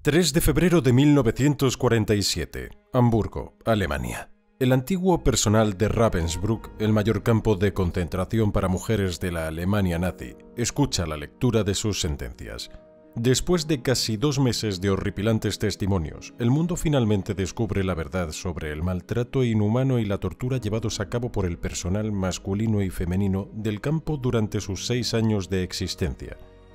3 de febrero de 1947, Hamburgo, Alemania. El antiguo personal de Ravensbrück, el mayor campo de concentración para mujeres de la Alemania nazi, escucha la lectura de sus sentencias. Después de casi 2 meses de horripilantes testimonios, el mundo finalmente descubre la verdad sobre el maltrato inhumano y la tortura llevados a cabo por el personal masculino y femenino del campo durante sus 6 años de existencia.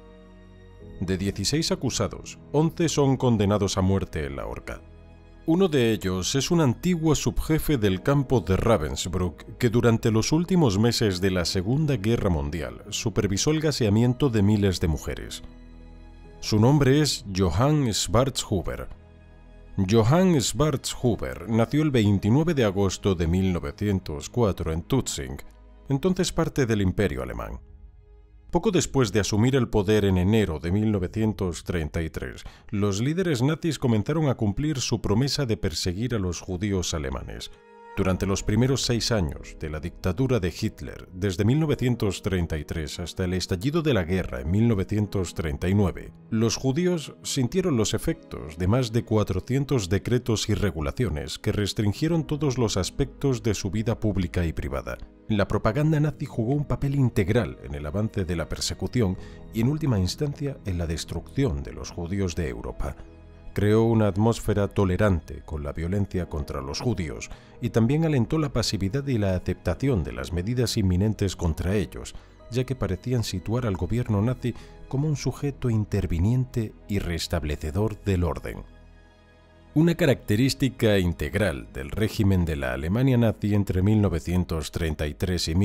De 16 acusados, 11 son condenados a muerte en la horca. Uno de ellos es un antiguo subjefe del campo de Ravensbrück que durante los últimos meses de la Segunda Guerra Mundial supervisó el gaseamiento de miles de mujeres. Su nombre es Johann Schwarzhuber. Johann Schwarzhuber nació el 29 de agosto de 1904 en Tutzing, entonces parte del Imperio Alemán. Poco después de asumir el poder en enero de 1933, los líderes nazis comenzaron a cumplir su promesa de perseguir a los judíos alemanes. Durante los primeros 6 años de la dictadura de Hitler, desde 1933 hasta el estallido de la guerra en 1939, los judíos sintieron los efectos de más de 400 decretos y regulaciones que restringieron todos los aspectos de su vida pública y privada. La propaganda nazi jugó un papel integral en el avance de la persecución y, en última instancia, en la destrucción de los judíos de Europa. Creó una atmósfera tolerante con la violencia contra los judíos y también alentó la pasividad y la aceptación de las medidas inminentes contra ellos, ya que parecían situar al gobierno nazi como un sujeto interviniente y restablecedor del orden. Una característica integral del régimen de la Alemania nazi entre 1933 y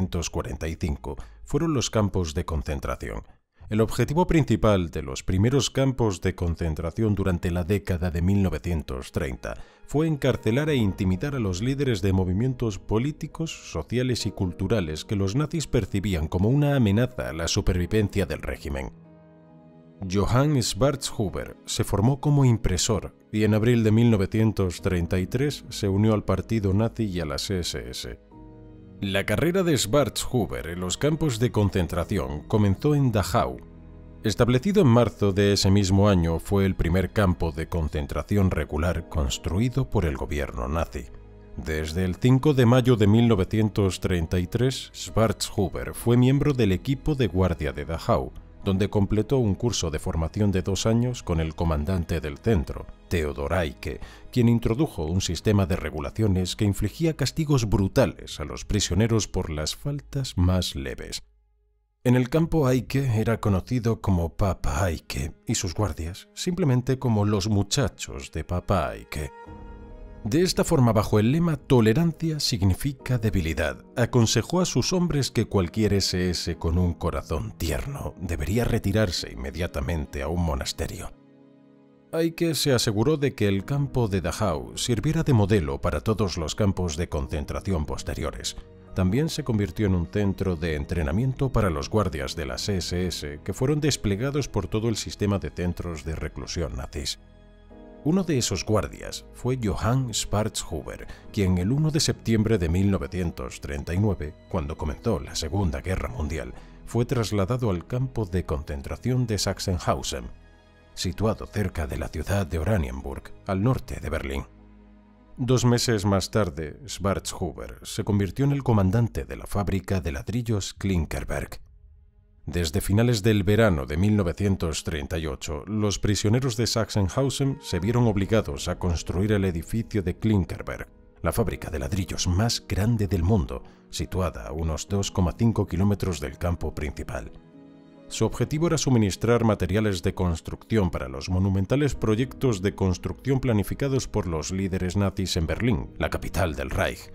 1945 fueron los campos de concentración. El objetivo principal de los primeros campos de concentración durante la década de 1930 fue encarcelar e intimidar a los líderes de movimientos políticos, sociales y culturales que los nazis percibían como una amenaza a la supervivencia del régimen. Johann Schwarzhuber se formó como impresor y en abril de 1933 se unió al partido nazi y a las SS. La carrera de Schwarzhuber en los campos de concentración comenzó en Dachau. Establecido en marzo de ese mismo año, fue el primer campo de concentración regular construido por el gobierno nazi. Desde el 5 de mayo de 1933, Schwarzhuber fue miembro del equipo de guardia de Dachau, donde completó un curso de formación de 2 años con el comandante del centro, Theodor Eicke, quien introdujo un sistema de regulaciones que infligía castigos brutales a los prisioneros por las faltas más leves. En el campo Eicke era conocido como Papa Eicke y sus guardias simplemente como los muchachos de Papa Eicke. De esta forma, bajo el lema «Tolerancia significa debilidad», aconsejó a sus hombres que cualquier SS con un corazón tierno debería retirarse inmediatamente a un monasterio. Eicke se aseguró de que el campo de Dachau sirviera de modelo para todos los campos de concentración posteriores. También se convirtió en un centro de entrenamiento para los guardias de las SS que fueron desplegados por todo el sistema de centros de reclusión nazis. Uno de esos guardias fue Johann Schwarzhuber, quien el 1 de septiembre de 1939, cuando comenzó la Segunda Guerra Mundial, fue trasladado al campo de concentración de Sachsenhausen, situado cerca de la ciudad de Oranienburg, al norte de Berlín. 2 meses más tarde, Schwarzhuber se convirtió en el comandante de la fábrica de ladrillos Klinkerberg. Desde finales del verano de 1938, los prisioneros de Sachsenhausen se vieron obligados a construir el edificio de Klinkerberg, la fábrica de ladrillos más grande del mundo, situada a unos 2,5 kilómetros del campo principal. Su objetivo era suministrar materiales de construcción para los monumentales proyectos de construcción planificados por los líderes nazis en Berlín, la capital del Reich.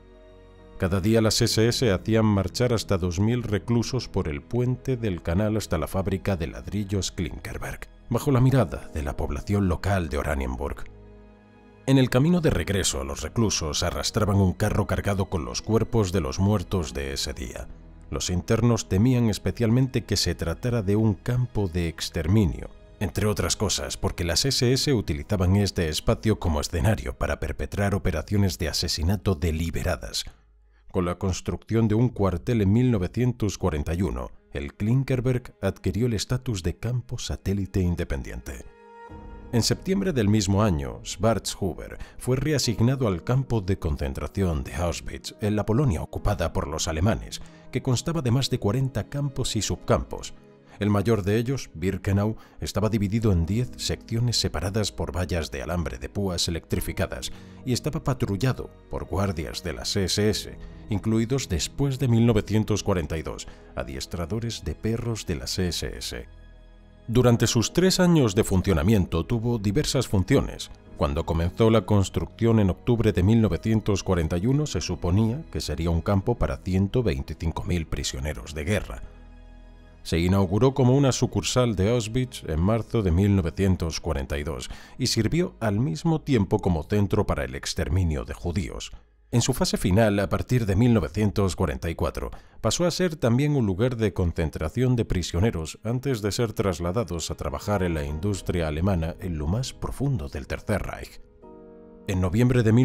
Cada día las SS hacían marchar hasta 2.000 reclusos por el puente del canal hasta la fábrica de ladrillos Klinkerberg, bajo la mirada de la población local de Oranienburg. En el camino de regreso, los reclusos arrastraban un carro cargado con los cuerpos de los muertos de ese día. Los internos temían especialmente que se tratara de un campo de exterminio, entre otras cosas porque las SS utilizaban este espacio como escenario para perpetrar operaciones de asesinato deliberadas. Con la construcción de un cuartel en 1941, el Klinkerberg adquirió el estatus de campo satélite independiente. En septiembre del mismo año, Schwarzhuber fue reasignado al campo de concentración de Auschwitz, en la Polonia ocupada por los alemanes, que constaba de más de 40 campos y subcampos. El mayor de ellos, Birkenau, estaba dividido en 10 secciones separadas por vallas de alambre de púas electrificadas y estaba patrullado por guardias de las SS, incluidos después de 1942, adiestradores de perros de las SS. Durante sus 3 años de funcionamiento tuvo diversas funciones. Cuando comenzó la construcción en octubre de 1941 se suponía que sería un campo para 125.000 prisioneros de guerra. Se inauguró como una sucursal de Auschwitz en marzo de 1942 y sirvió al mismo tiempo como centro para el exterminio de judíos. En su fase final, a partir de 1944, pasó a ser también un lugar de concentración de prisioneros antes de ser trasladados a trabajar en la industria alemana en lo más profundo del Tercer Reich. En noviembre de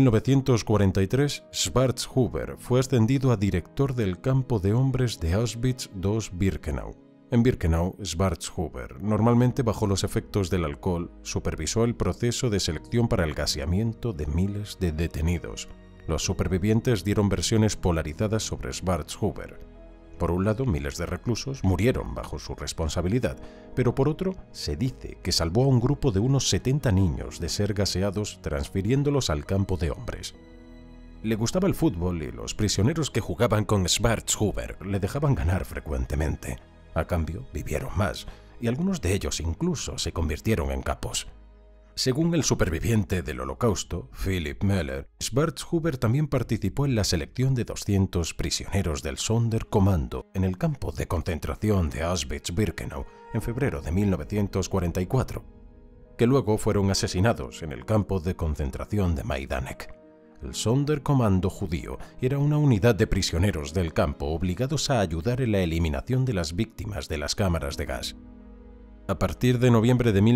1943, Schwarzhuber fue ascendido a director del campo de hombres de Auschwitz II-Birkenau. En Birkenau, Schwarzhuber, normalmente bajo los efectos del alcohol, supervisó el proceso de selección para el gaseamiento de miles de detenidos. Los supervivientes dieron versiones polarizadas sobre Schwarzhuber. Por un lado, miles de reclusos murieron bajo su responsabilidad, pero por otro, se dice que salvó a un grupo de unos 70 niños de ser gaseados transfiriéndolos al campo de hombres. Le gustaba el fútbol y los prisioneros que jugaban con Schwarzhuber le dejaban ganar frecuentemente. A cambio, vivieron más, y algunos de ellos incluso se convirtieron en capos. Según el superviviente del Holocausto, Philipp Müller, Schwarzhuber también participó en la selección de 200 prisioneros del Sonderkommando en el campo de concentración de Auschwitz-Birkenau en febrero de 1944, que luego fueron asesinados en el campo de concentración de Majdanek. El Sonderkommando judío era una unidad de prisioneros del campo obligados a ayudar en la eliminación de las víctimas de las cámaras de gas. A partir de noviembre de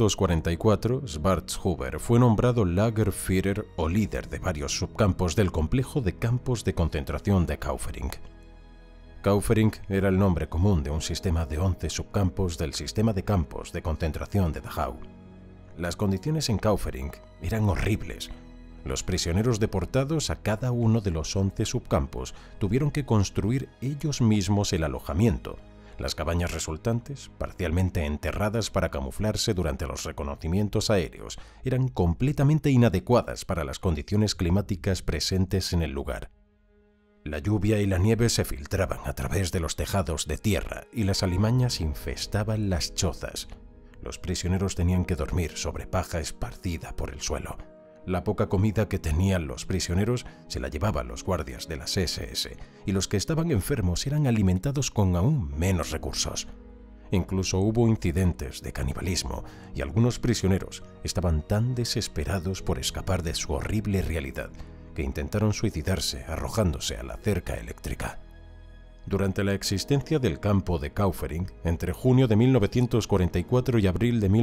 1944, Schwarzhuber fue nombrado Lagerführer o líder de varios subcampos del complejo de campos de concentración de Kaufering. Kaufering era el nombre común de un sistema de 11 subcampos del sistema de campos de concentración de Dachau. Las condiciones en Kaufering eran horribles. Los prisioneros deportados a cada uno de los 11 subcampos tuvieron que construir ellos mismos el alojamiento. Las cabañas resultantes, parcialmente enterradas para camuflarse durante los reconocimientos aéreos, eran completamente inadecuadas para las condiciones climáticas presentes en el lugar. La lluvia y la nieve se filtraban a través de los tejados de tierra y las alimañas infestaban las chozas. Los prisioneros tenían que dormir sobre paja esparcida por el suelo. La poca comida que tenían los prisioneros se la llevaban los guardias de las SS, y los que estaban enfermos eran alimentados con aún menos recursos. Incluso hubo incidentes de canibalismo, y algunos prisioneros estaban tan desesperados por escapar de su horrible realidad que intentaron suicidarse arrojándose a la cerca eléctrica. Durante la existencia del campo de Kaufering, entre junio de 1944 y abril de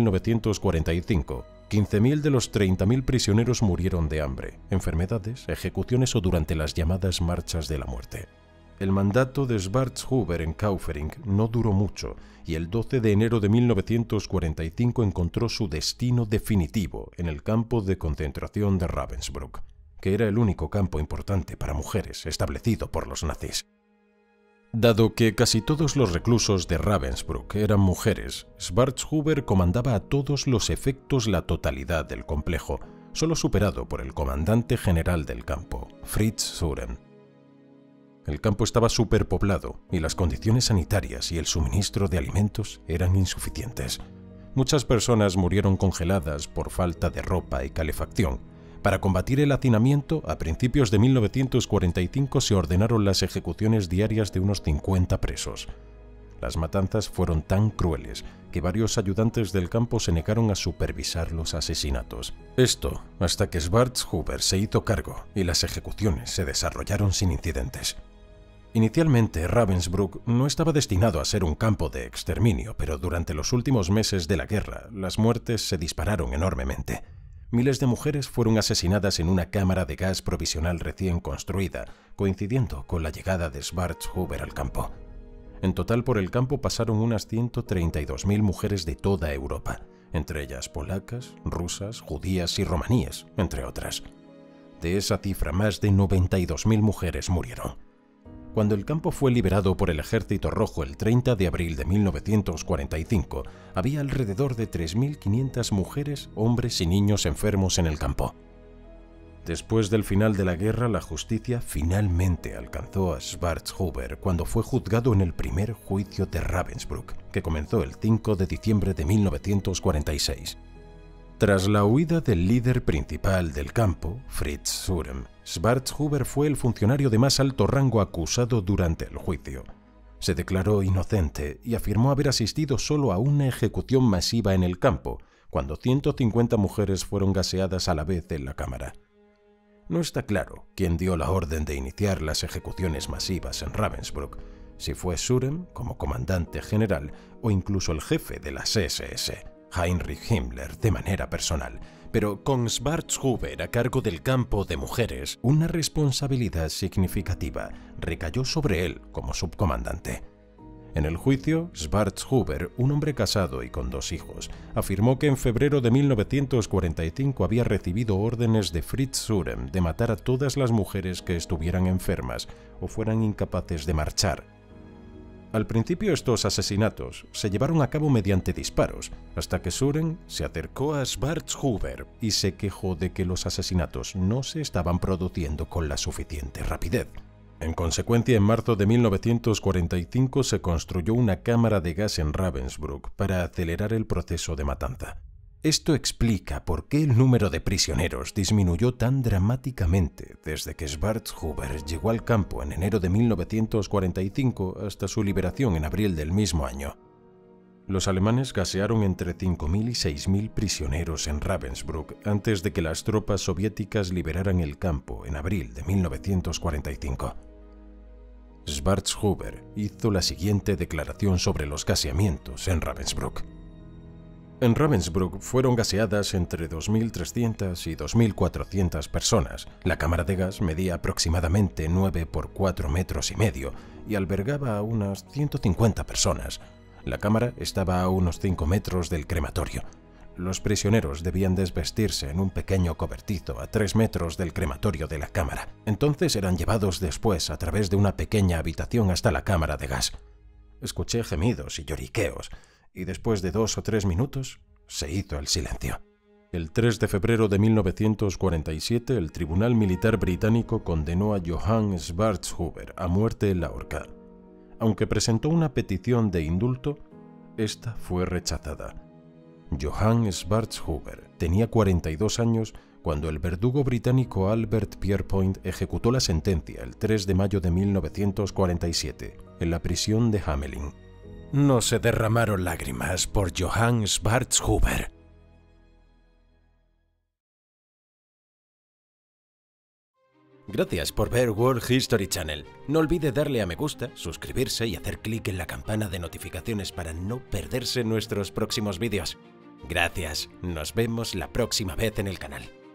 1945, 15.000 de los 30.000 prisioneros murieron de hambre, enfermedades, ejecuciones o durante las llamadas marchas de la muerte. El mandato de Schwarzhuber en Kaufering no duró mucho y el 12 de enero de 1945 encontró su destino definitivo en el campo de concentración de Ravensbrück, que era el único campo importante para mujeres establecido por los nazis. Dado que casi todos los reclusos de Ravensbrück eran mujeres, Schwarzhuber comandaba a todos los efectos la totalidad del complejo, solo superado por el comandante general del campo, Fritz Sören. El campo estaba superpoblado y las condiciones sanitarias y el suministro de alimentos eran insuficientes. Muchas personas murieron congeladas por falta de ropa y calefacción. Para combatir el hacinamiento, a principios de 1945 se ordenaron las ejecuciones diarias de unos 50 presos. Las matanzas fueron tan crueles que varios ayudantes del campo se negaron a supervisar los asesinatos. Esto hasta que Schwarzhuber se hizo cargo y las ejecuciones se desarrollaron sin incidentes. Inicialmente, Ravensbrück no estaba destinado a ser un campo de exterminio, pero durante los últimos meses de la guerra, las muertes se dispararon enormemente. Miles de mujeres fueron asesinadas en una cámara de gas provisional recién construida, coincidiendo con la llegada de Schwarzhuber al campo. En total por el campo pasaron unas 132.000 mujeres de toda Europa, entre ellas polacas, rusas, judías y romaníes, entre otras. De esa cifra, más de 92.000 mujeres murieron. Cuando el campo fue liberado por el Ejército Rojo el 30 de abril de 1945, había alrededor de 3.500 mujeres, hombres y niños enfermos en el campo. Después del final de la guerra, la justicia finalmente alcanzó a Schwarzhuber cuando fue juzgado en el primer juicio de Ravensbrück, que comenzó el 5 de diciembre de 1946. Tras la huida del líder principal del campo, Fritz Surem, Schwarzhuber fue el funcionario de más alto rango acusado durante el juicio. Se declaró inocente y afirmó haber asistido solo a una ejecución masiva en el campo, cuando 150 mujeres fueron gaseadas a la vez en la cámara. No está claro quién dio la orden de iniciar las ejecuciones masivas en Ravensbrück, si fue Surem como comandante general o incluso el jefe de las SS, Heinrich Himmler, de manera personal, pero con Schwarzhuber a cargo del campo de mujeres, una responsabilidad significativa recayó sobre él como subcomandante. En el juicio, Schwarzhuber, un hombre casado y con 2 hijos, afirmó que en febrero de 1945 había recibido órdenes de Fritz Surem de matar a todas las mujeres que estuvieran enfermas o fueran incapaces de marchar. Al principio estos asesinatos se llevaron a cabo mediante disparos, hasta que Surem se acercó a Schwarzhuber y se quejó de que los asesinatos no se estaban produciendo con la suficiente rapidez. En consecuencia, en marzo de 1945 se construyó una cámara de gas en Ravensbrück para acelerar el proceso de matanza. Esto explica por qué el número de prisioneros disminuyó tan dramáticamente desde que Schwarzhuber llegó al campo en enero de 1945 hasta su liberación en abril del mismo año. Los alemanes gasearon entre 5.000 y 6.000 prisioneros en Ravensbrück antes de que las tropas soviéticas liberaran el campo en abril de 1945. Schwarzhuber hizo la siguiente declaración sobre los gaseamientos en Ravensbrück. En Ravensbrück fueron gaseadas entre 2.300 y 2.400 personas. La cámara de gas medía aproximadamente 9 por 4 metros y medio y albergaba a unas 150 personas. La cámara estaba a unos 5 metros del crematorio. Los prisioneros debían desvestirse en un pequeño cobertizo a 3 metros del crematorio de la cámara. Entonces eran llevados después a través de una pequeña habitación hasta la cámara de gas. Escuché gemidos y lloriqueos, y después de 2 o 3 minutos se hizo el silencio. El 3 de febrero de 1947, el Tribunal Militar Británico condenó a Johann Schwarzhuber a muerte en la horca. Aunque presentó una petición de indulto, esta fue rechazada. Johann Schwarzhuber tenía 42 años cuando el verdugo británico Albert Pierrepoint ejecutó la sentencia el 3 de mayo de 1947 en la prisión de Hamelin. No se derramaron lágrimas por Johann Schwarzhuber. Gracias por ver World History Channel. No olvide darle a me gusta, suscribirse y hacer clic en la campana de notificaciones para no perderse nuestros próximos vídeos. Gracias, nos vemos la próxima vez en el canal.